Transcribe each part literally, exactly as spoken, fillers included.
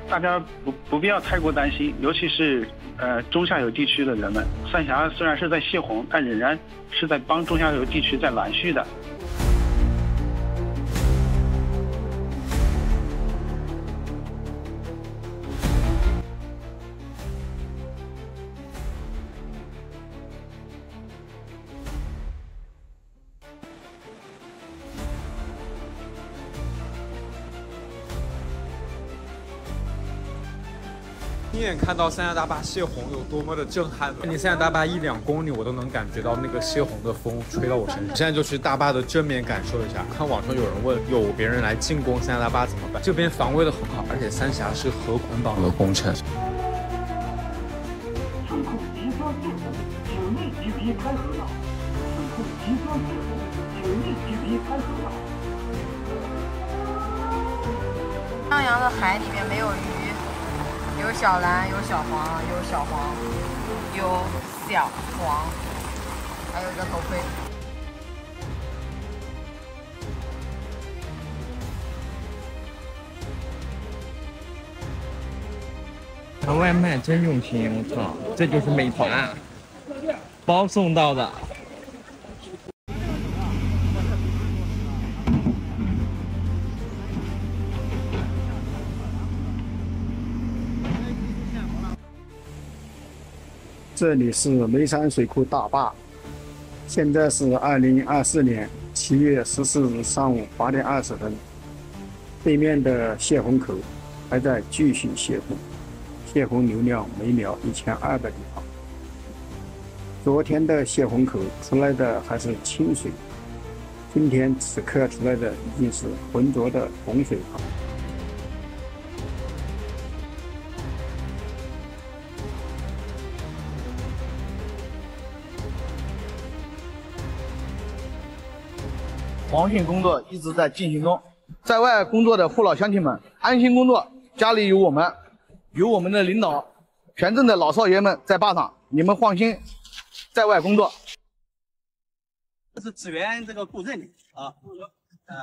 大家不不必要太过担心，尤其是呃中下游地区的人们。三峡虽然是在泄洪，但仍然是在帮中下游地区在拦蓄的。 亲眼看到三峡大坝泄洪有多么的震撼，离三峡大坝一两公里，我都能感觉到那个泄洪的风吹到我身上。现在就去大坝的正面感受一下。看网上有人问，有别人来进攻三峡大坝怎么办？这边防卫的很好，而且三峡是河捆绑的工程。 仓库即将泄洪，请立即离开河道。仓库即将泄洪，请立即离开河道。 襄阳的海里面没有鱼。有小蓝，有小黄，有小黄，有小黄，还有一个头盔。 这外卖真用心，我操，这就是美团，包送到的。 这里是眉山水库大坝，现在是二零二四年七月十四日上午八点二十分，对面的泄洪口还在继续泄洪，泄洪流量每秒一千二百立方。昨天的泄洪口出来的还是清水，今天此刻出来的已经是浑浊的洪水了。 防汛工作一直在进行中，在外工作的父老乡亲们安心工作，家里有我们，有我们的领导，全镇的老少爷们在坝上，你们放心，在外工作。 这是支援这个固镇的啊，嗯，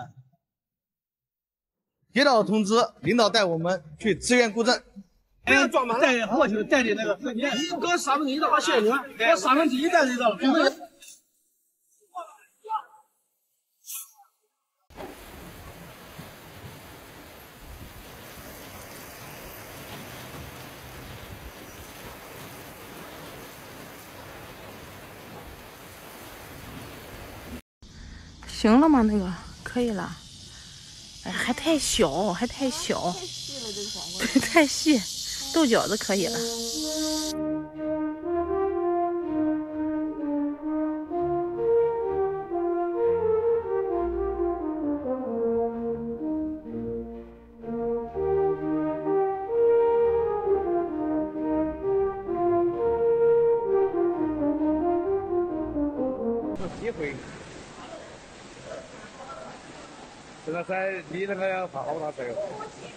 接到通知，领导带我们去支援固镇。 这个装满了，带过去带的那个，你刚上面你到谢你们，我上面第一站就到了。 行了吗？那个可以了。哎，还太小，还太小，太细了，这个对，太细，豆角子可以了。 有机会。这个在离那个要爬好大车哟。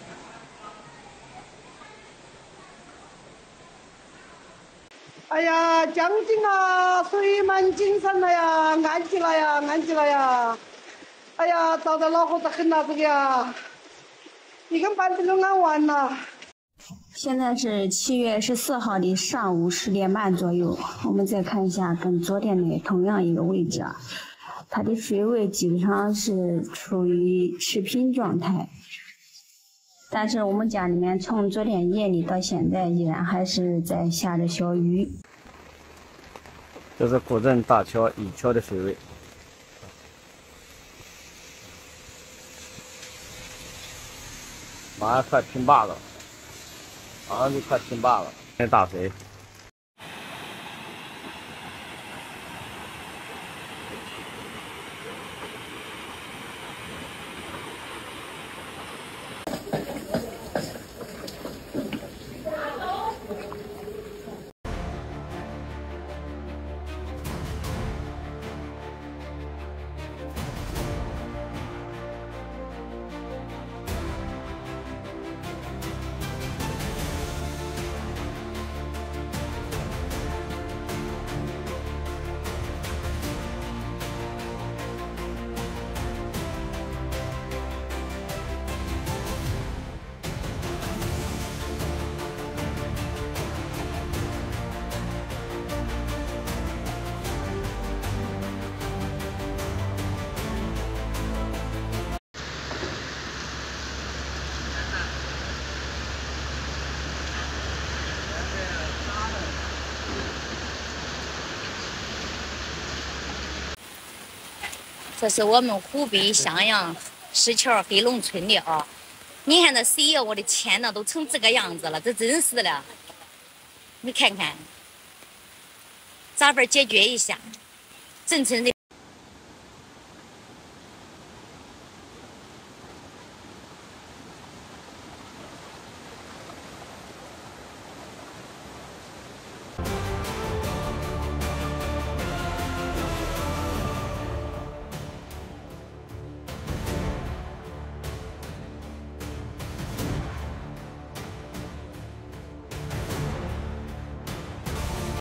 哎呀，将军啊，水满精神了呀，安极了呀，安极了呀！哎呀，遭得恼火得很呐，这个呀，一根板子都安完了。 现在是七月十四号的上午十点半左右，我们再看一下跟昨天的同样一个位置啊。它的水位基本上是处于持平状态，但是我们家里面从昨天夜里到现在依然还是在下着小雨。 这是古镇大桥乙桥的水位，马上快平坝了，马上就快平坝了，那大水。 这是我们湖北襄阳石桥黑龙村的啊。你看这水呀，我的天呐，都成这个样子了，这真是的。你看看，咋法解决一下？正村的。